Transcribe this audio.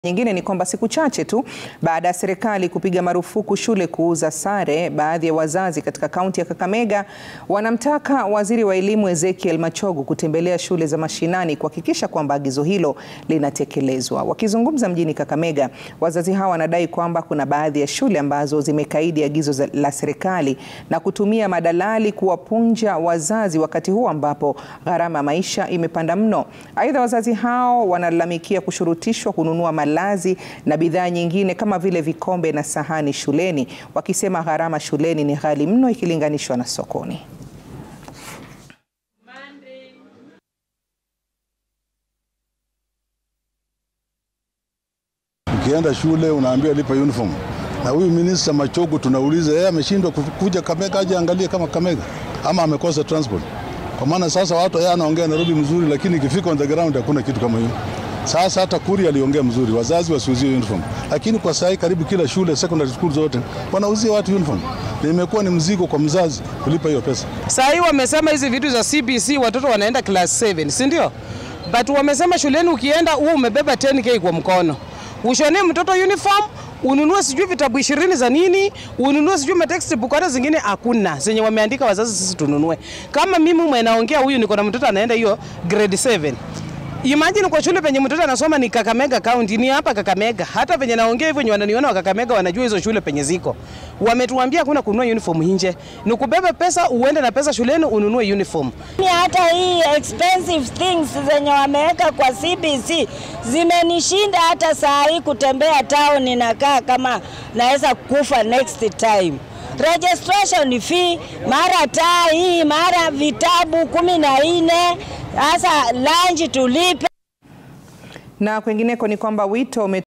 Nyingine ni kwamba siku chache tu baada ya serikali kupiga marufuku shule kuuza sare, baadhi ya wazazi katika kaunti ya Kakamega wanamtaka waziri wa elimu Ezekiel Machogu kutembelea shule za mashinani kuhakikisha kwamba agizo hilo linatekelezwa. Wakizungumza mjini Kakamega, wazazi hawa wanadai kwamba kuna baadhi ya shule ambazo zimekaidi agizo la serikali na kutumia madalali kuwapunja wazazi wakati huu ambapo gharama ya maisha imepanda mno. Aidha, wazazi hao wanalalamikia kushurutishwa kununua malazi na bidhaa nyingine kama vile vikombe na sahani shuleni, wakisema gharama shuleni ni ghali mno ikilinganishwa na sokoni. Ukienda shule unaambiwa lipa uniform. Na huyu minister Machogu tunauliza yeye ameshindwa kuja Kakamega aje angalie kama Kakamega ama amekosa transport. Kwa maana sasa watu yeye anaongea Nairobi mzuri lakini ikifika on the ground hakuna kitu kama hiyo. Sasa hata Kuri aliongea mzuri, wazazi wasiuzie uniform. Lakini kwa sasa karibu kila shule secondary school zote wanauzia watu uniform. Na imekuwa ni mzigo kwa mzazi kulipa hiyo pesa. Sasa wamesema hizi vitu za CBC watoto wanaenda class 7, si ndio? But wamesema shuleni ukienda umebeba 10k kwa mkono. Ushone mtoto uniform, ununue sijui vitabu 20 za nini, ununue sijui textbook hata zingine hakuna. Zenye wameandika wazazi sisi tununue. Kama mimi mwenaongea huyu niko na mtoto anaenda hiyo grade 7. Imagine kwa shule penye mtoto anasoma ni Kakamega kaunti, ni hapa Kakamega. Hata penye naongea hivyo wenye wananiona wa Kakamega wanajua hizo shule penye ziko. Wametuambia hakuna kununua uniform nje. Ni kubeba pesa uende na pesa shuleni ununue uniform. Hata hii expensive things zenye wameweka kwa CBC zimenishinda hata saa hii kutembea town inakaa kama naweza kufa next time. Registration fee, mara tai, mara vitabu 14, sasa lunch tulipe. Na kwengineko ni kwamba wito